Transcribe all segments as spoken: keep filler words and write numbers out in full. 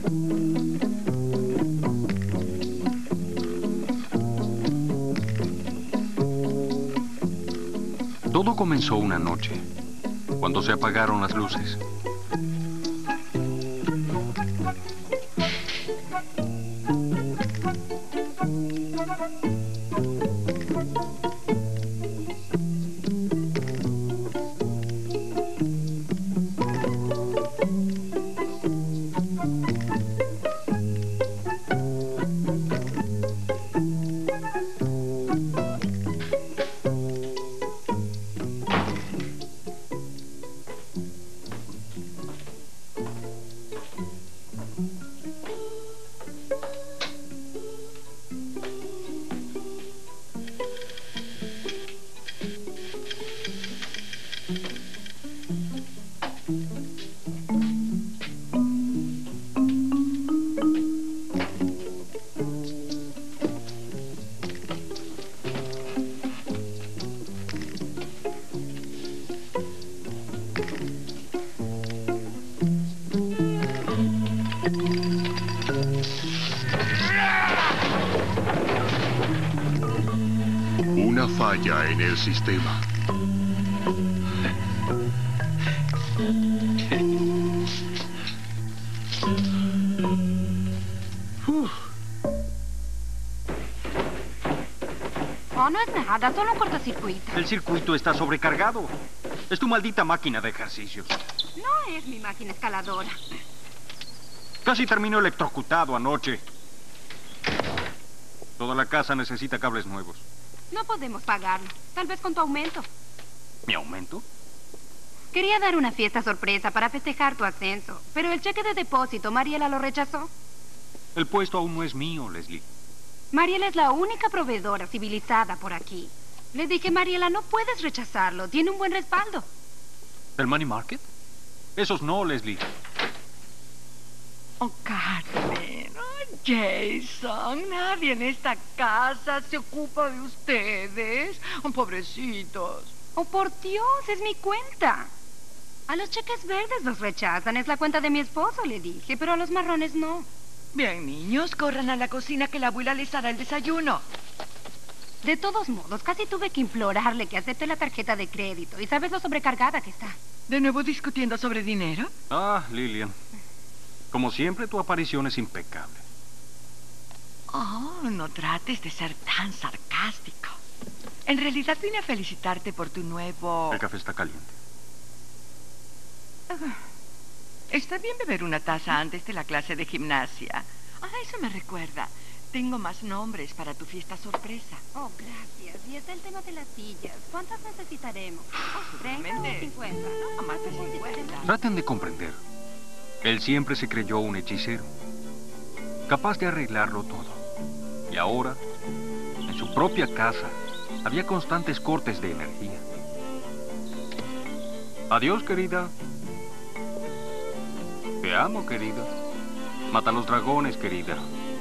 Todo comenzó una noche, cuando se apagaron las luces. Una falla en el sistema. Oh, no es nada, solo un cortocircuito. El circuito está sobrecargado. Es tu maldita máquina de ejercicios. No es mi máquina escaladora. Casi terminó electrocutado anoche. Toda la casa necesita cables nuevos. No podemos pagarlo. Tal vez con tu aumento. ¿Mi aumento? Quería dar una fiesta sorpresa para festejar tu ascenso, pero el cheque de depósito, Mariela lo rechazó. El puesto aún no es mío, Leslie. Mariela es la única proveedora civilizada por aquí. Le dije, Mariela, no puedes rechazarlo. Tiene un buen respaldo. ¿El money market? Esos no, Leslie. Oh, Carmen, oh, Jason, nadie en esta casa se ocupa de ustedes. Oh, pobrecitos. Oh, por Dios, es mi cuenta. A los cheques verdes los rechazan. Es la cuenta de mi esposo, le dije, pero a los marrones no. Bien, niños, corran a la cocina que la abuela les hará el desayuno. De todos modos, casi tuve que implorarle que acepte la tarjeta de crédito. ¿Y sabes lo sobrecargada que está? ¿De nuevo discutiendo sobre dinero? Ah, Lillian. Como siempre, tu aparición es impecable. Oh, no trates de ser tan sarcástico. En realidad vine a felicitarte por tu nuevo... El café está caliente. Uh, está bien beber una taza antes de la clase de gimnasia. Ah, eso me recuerda. Tengo más nombres para tu fiesta sorpresa. Oh, gracias. Y está el tema de las sillas. ¿Cuántas necesitaremos? Oh, ¿treinta o cincuenta? No, más de cincuenta. Traten de comprender. Él siempre se creyó un hechicero, capaz de arreglarlo todo. Y ahora, en su propia casa, había constantes cortes de energía. Adiós, querida. Te amo, querida. Mata a los dragones, querida.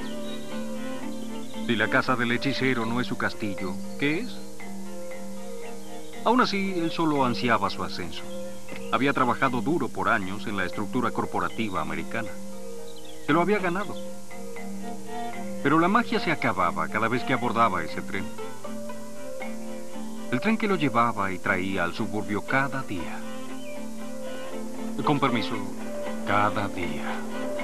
Si la casa del hechicero no es su castillo, ¿qué es? Aún así, él solo ansiaba su ascenso. Había trabajado duro por años en la estructura corporativa americana. Se lo había ganado. Pero la magia se acababa cada vez que abordaba ese tren. El tren que lo llevaba y traía al suburbio cada día. Con permiso, cada día.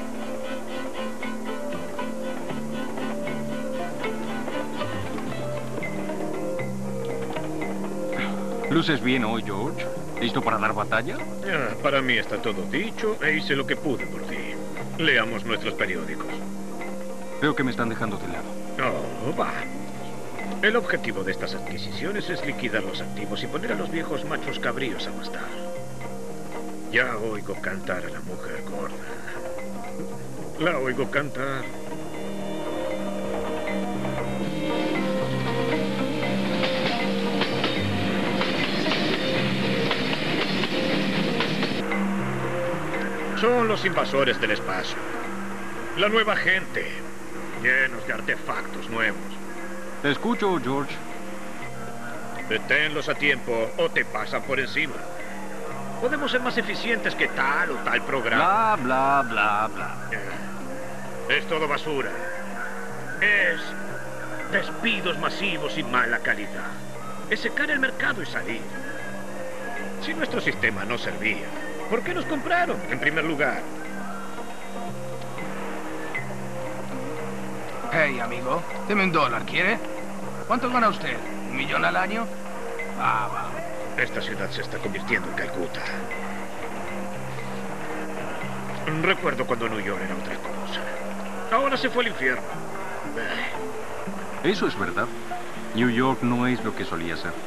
¿Luces bien hoy, George? ¿Listo para dar batalla? Ah, para mí está todo dicho e hice lo que pude por ti. Leamos nuestros periódicos. Creo que me están dejando de lado. Oh, vamos. El objetivo de estas adquisiciones es liquidar los activos y poner a los viejos machos cabríos a pastar. Ya oigo cantar a la mujer gorda. La oigo cantar. Son los invasores del espacio. La nueva gente. Llenos de artefactos nuevos. Te escucho, George. Deténlos a tiempo o te pasan por encima. Podemos ser más eficientes que tal o tal programa. Bla, bla, bla, bla. Eh, Es todo basura. Es despidos masivos y mala calidad. Es secar el mercado y salir. Si nuestro sistema no servía, ¿por qué nos compraron, en primer lugar? Hey, amigo, deme un dólar, ¿quiere? ¿Cuánto gana usted? ¿Un millón al año? Ah, va. Esta ciudad se está convirtiendo en Calcuta. Recuerdo cuando New York era otra cosa. Ahora se fue al infierno. Eso es verdad. New York no es lo que solía ser.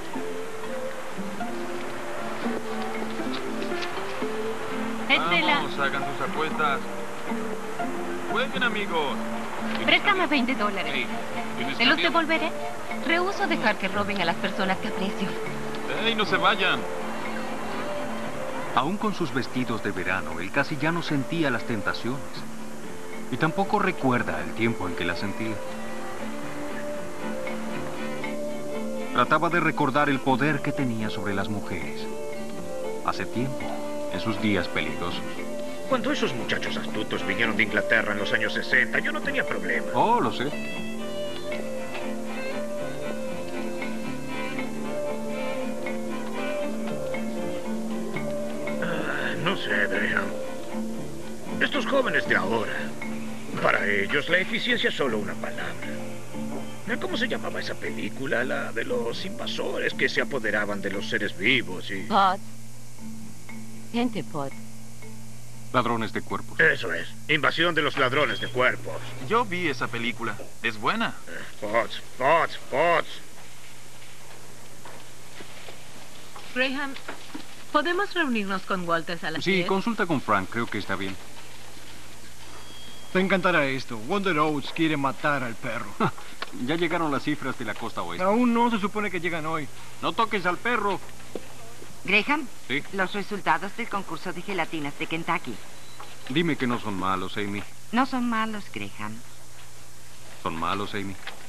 Estela, Vamos, hagan sus apuestas. Jueguen, amigos. préstame veinte dólares. Hey, ¿tienes Te los cambio? devolveré. Rehúso dejar que roben a las personas que aprecio. ¡Ey, no se vayan! Aún con sus vestidos de verano, él casi ya no sentía las tentaciones. Y tampoco recuerda el tiempo en que las sentía. Trataba de recordar el poder que tenía sobre las mujeres. Hace tiempo, en sus días peligrosos. Cuando esos muchachos astutos vinieron de Inglaterra en los años sesenta, yo no tenía problema. Oh, lo sé. Ah, no sé, Graham. Estos jóvenes de ahora, para ellos la eficiencia es solo una palabra. ¿Cómo se llamaba esa película? La de los invasores que se apoderaban de los seres vivos y... Pod. Gente pod. Ladrones de cuerpos. Eso es. Invasión de los ladrones de cuerpos. Yo vi esa película. Es buena. Potts, Potts, Potts. Graham, ¿podemos reunirnos con Walters a las Sí, diez? consulta con Frank, creo que está bien. Te encantará esto. Wonder Oats quiere matar al perro. Ya llegaron las cifras de la costa oeste. Aún no, se supone que llegan hoy. No toques al perro. Graham, Sí. los resultados del concurso de gelatinas de Kentucky. Dime que no son malos, Amy. No son malos, Graham. Son malos, Amy.